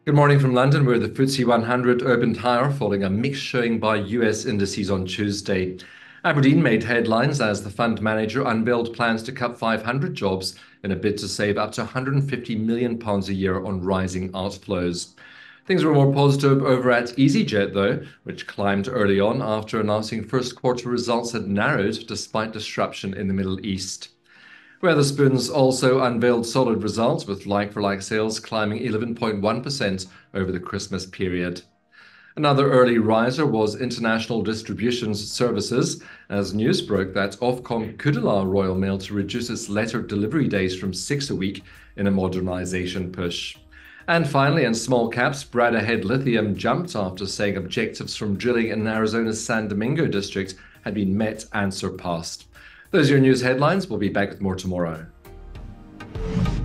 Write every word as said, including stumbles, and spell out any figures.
Good morning from London, where the F T S E one hundred opened higher following a mixed showing by U S indices on Tuesday. Abrdn made headlines as the fund manager unveiled plans to cut five hundred jobs in a bid to save up to one hundred fifty million pounds a year on rising outflows. Things were more positive over at easyJet, though, which climbed early on after announcing first quarter results had narrowed despite disruption in the Middle East. Wetherspoons also unveiled solid results, with like-for-like sales climbing eleven point one percent over the Christmas period. Another early riser was International Distribution Services, as news broke that Ofcom could allow Royal Mail to reduce its letter delivery days from six a week in a modernisation push. And finally, in small caps, Bradda Head Lithium jumped after saying objectives from drilling in Arizona's San Domingo district had been met and surpassed. Those are your news headlines. We'll be back with more tomorrow.